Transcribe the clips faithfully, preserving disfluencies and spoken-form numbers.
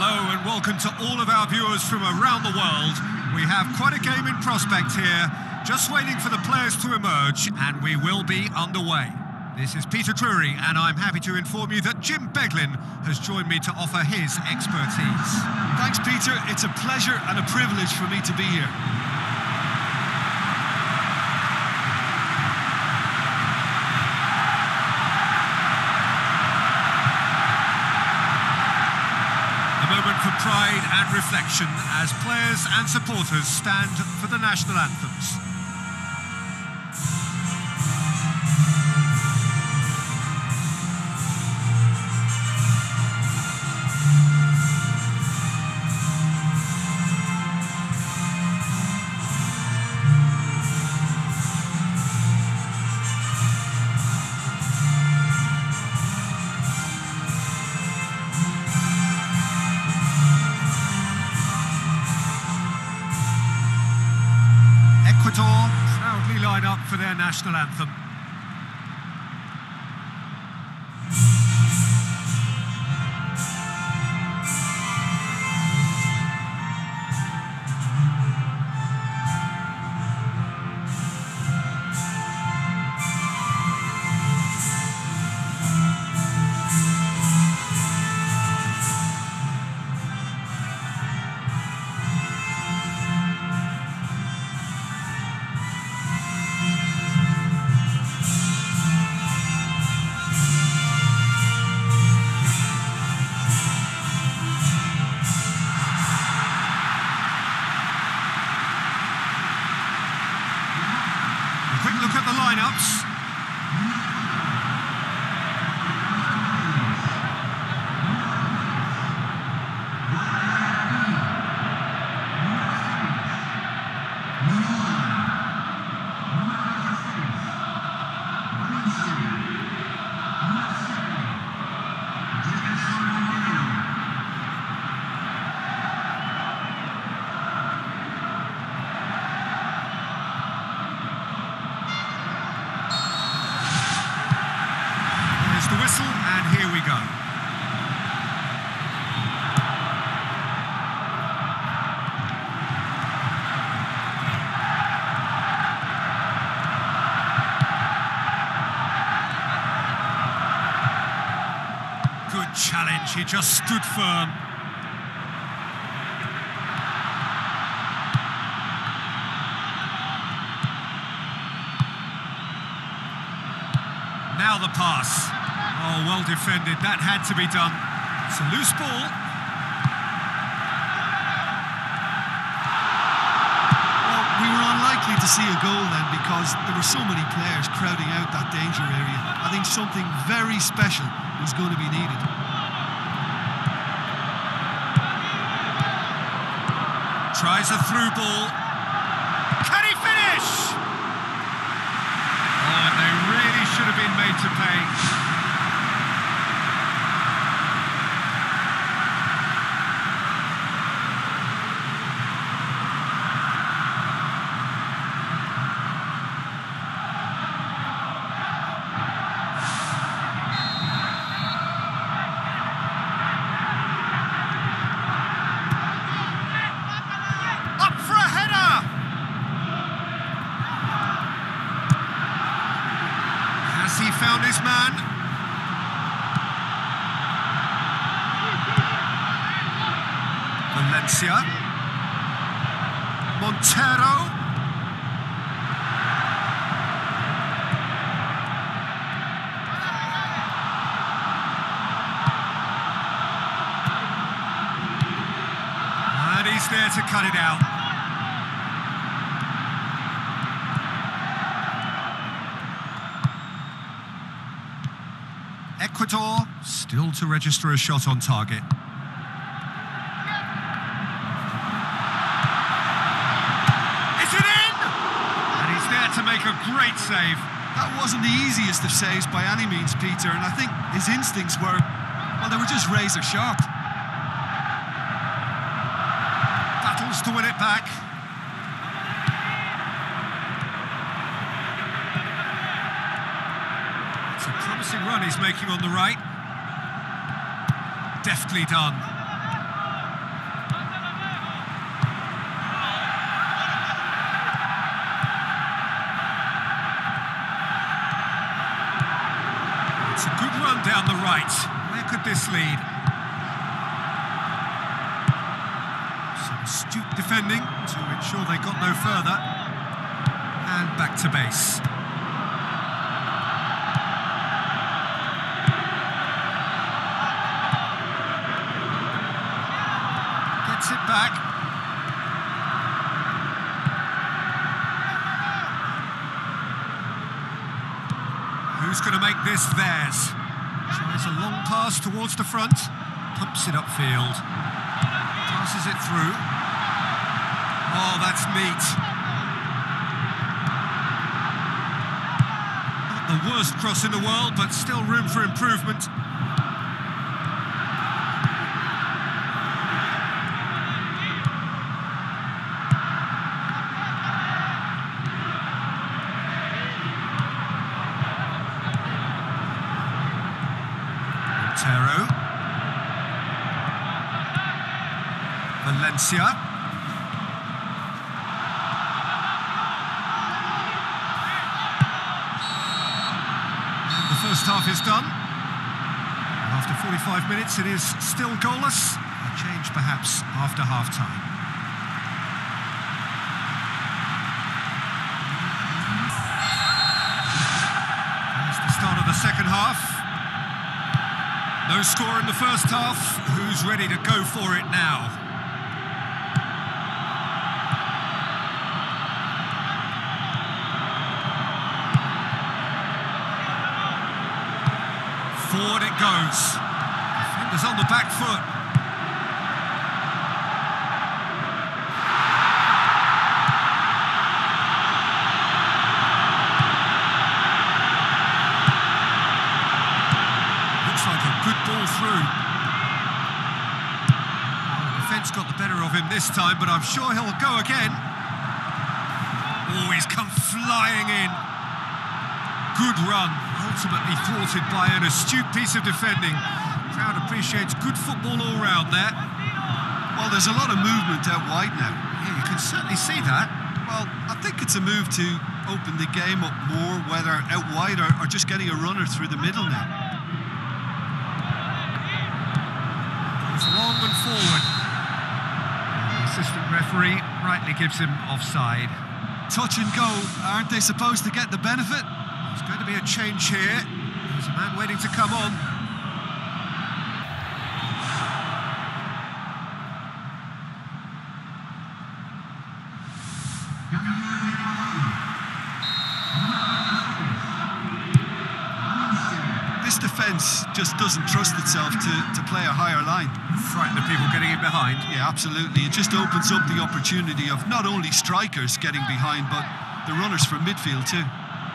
Hello and welcome to all of our viewers from around the world. We have quite a game in prospect here, just waiting for the players to emerge, and we will be underway. This is Peter Drury, and I'm happy to inform you that Jim Beglin has joined me to offer his expertise. Thanks, Peter. It's a pleasure and a privilege for me to be here. For pride and reflection as players and supporters stand for the national anthems. Ecuador proudly line up for their national anthem. Quick look at the lineups. The whistle, and here we go. Good challenge, he just stood firm. Now the pass. Oh, well defended. That had to be done. It's a loose ball. Well, we were unlikely to see a goal then because there were so many players crowding out that danger area. I think something very special was going to be needed. Tries a through ball. Can he finish? Oh, and they really should have been made to pay. He found his man. Valencia. Montero. And he's there to cut it out. Ecuador still to register a shot on target. Is it in? And he's there to make a great save. That wasn't the easiest of saves by any means, Peter, and I think his instincts were, well, they were just razor sharp. Battles to win it back. It's a promising run he's making on the right. Deftly done. It's a good run down the right. Where could this lead? Some astute defending to ensure they got no further. And back to base. Gets it back. Who's going to make this theirs? Tries a long pass towards the front, pumps it upfield, passes it through. Oh, that's neat. Not the worst cross in the world, but still room for improvement. Montero. Valencia. And the first half is done. After forty-five minutes, it is still goalless. A change perhaps after half-time. There's the start of the second half. No score in the first half. Who's ready to go for it now? Forward it goes. Defenders on the back foot. Good ball through. The defence got the better of him this time, but I'm sure he'll go again. Oh, he's come flying in. Good run, ultimately thwarted by an astute piece of defending. Crowd appreciates good football all round there. Well, there's a lot of movement out wide now. Yeah, you can certainly see that. Well, I think it's a move to open the game up more, whether out wide or, or just getting a runner through the middle now. Long and forward. The assistant referee rightly gives him offside. Touch and go, aren't they supposed to get the benefit? There's going to be a change here. There's a man waiting to come on. This defence just doesn't trust itself to, to play a higher line. Frighten the people getting in behind. Yeah, absolutely. It just opens up the opportunity of not only strikers getting behind, but the runners from midfield too.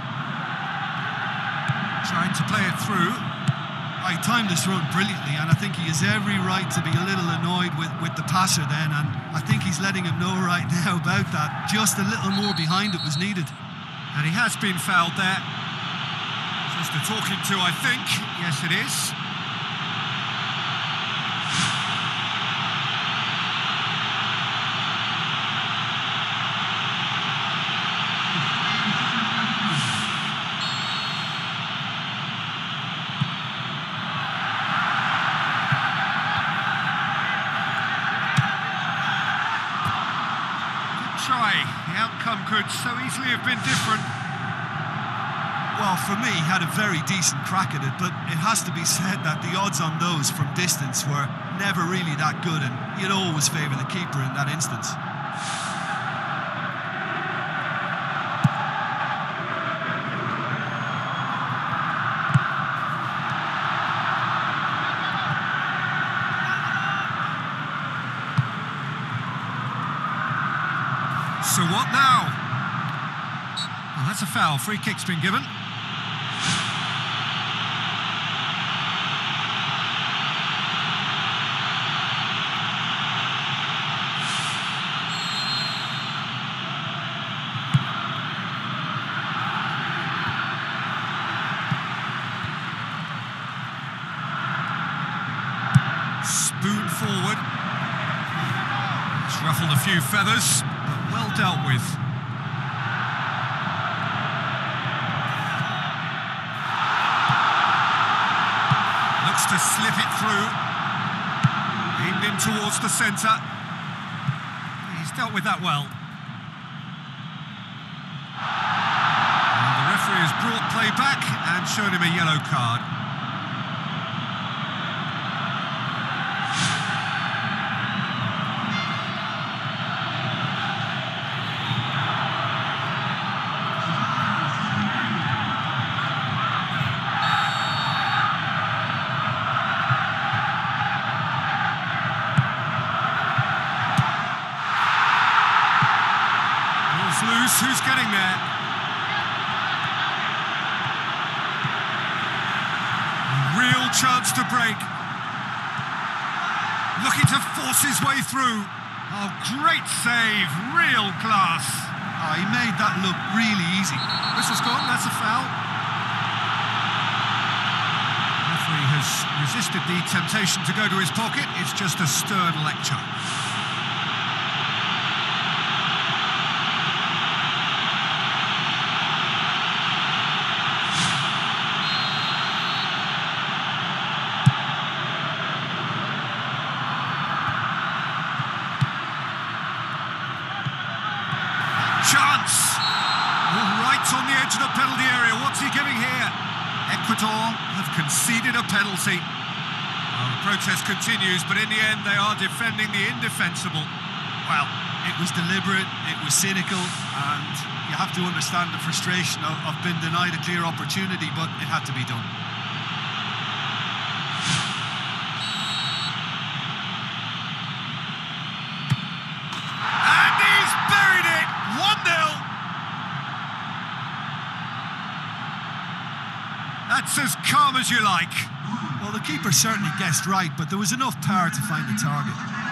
Trying to play it through. I timed this run brilliantly, and I think he has every right to be a little annoyed with, with the passer then, and I think he's letting him know right now about that. Just a little more behind it was needed. And he has been fouled there. Just a talking to, I think. Yes, it is. Good try. The outcome could so easily have been different. Well, for me, he had a very decent crack at it, but it has to be said that the odds on those from distance were never really that good, and you'd always favour the keeper in that instance. So what now? Well, that's a foul. Free kick's been given. Spoon forward. It's ruffled a few feathers, but well dealt with. looks to slip it through. Aimed in towards the centre. He's dealt with that well. And the referee has brought play back and shown him a yellow card. Loose, who's getting there? Real chance to break. Looking to force his way through. Oh, great save, real class. Oh, he made that look really easy. Whistle's gone, that's a foul. Referee has resisted the temptation to go to his pocket. It's just a stern lecture. Chance! All right on the edge of the penalty area. What's he giving here? Ecuador have conceded a penalty. Well, the protest continues, but in the end they are defending the indefensible. Well, it was deliberate, it was cynical, and you have to understand the frustration of, of being denied a clear opportunity, but it had to be done. That's as calm as you like. Well, the keeper certainly guessed right, but there was enough power to find the target.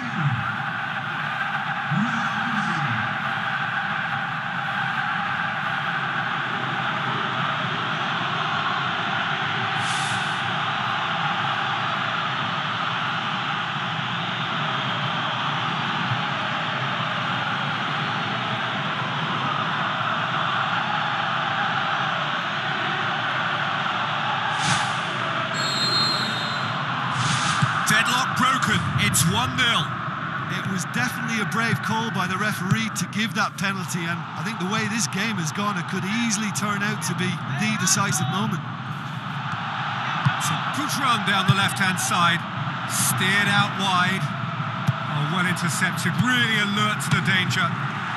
Deadlock broken, it's one nil. It was definitely a brave call by the referee to give that penalty, and I think the way this game has gone, it could easily turn out to be the decisive moment. So good run down the left-hand side, steered out wide. Oh, well intercepted, really alert to the danger.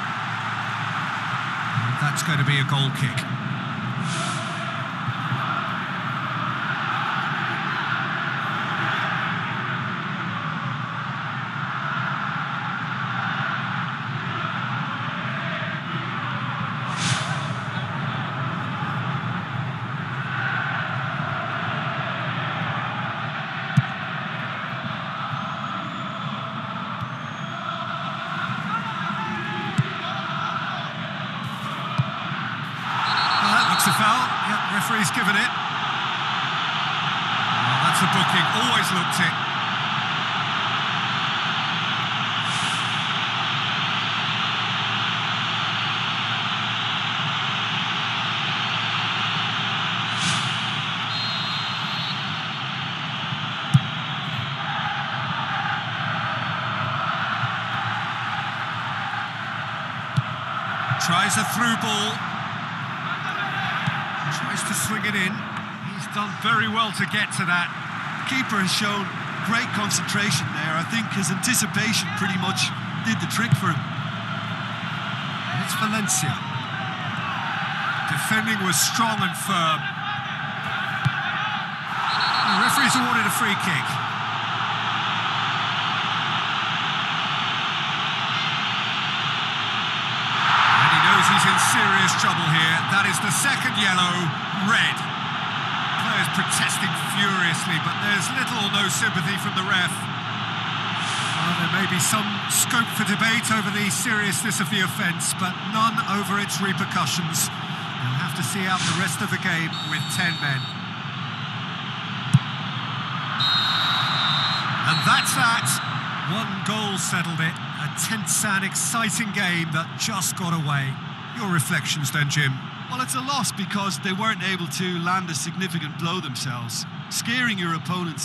And that's going to be a goal kick. It's a foul. Yep, referee's given it. Oh, that's a booking. Always looked it. Tries a through ball. Tries to swing it in. He's done very well to get to that. The keeper has shown great concentration there. I think his anticipation pretty much did the trick for him. And it's Valencia. Defending was strong and firm. The referee's awarded a free kick. He's in serious trouble here. That is the second yellow, red. Players protesting furiously, but there's little or no sympathy from the ref. Well, there may be some scope for debate over the seriousness of the offence, but none over its repercussions. They'll have to see out the rest of the game with ten men. And that's that. One goal settled it. A tense and exciting game that just got away. Your reflections then, Jim? Well, it's a loss because they weren't able to land a significant blow themselves. Scaring your opponents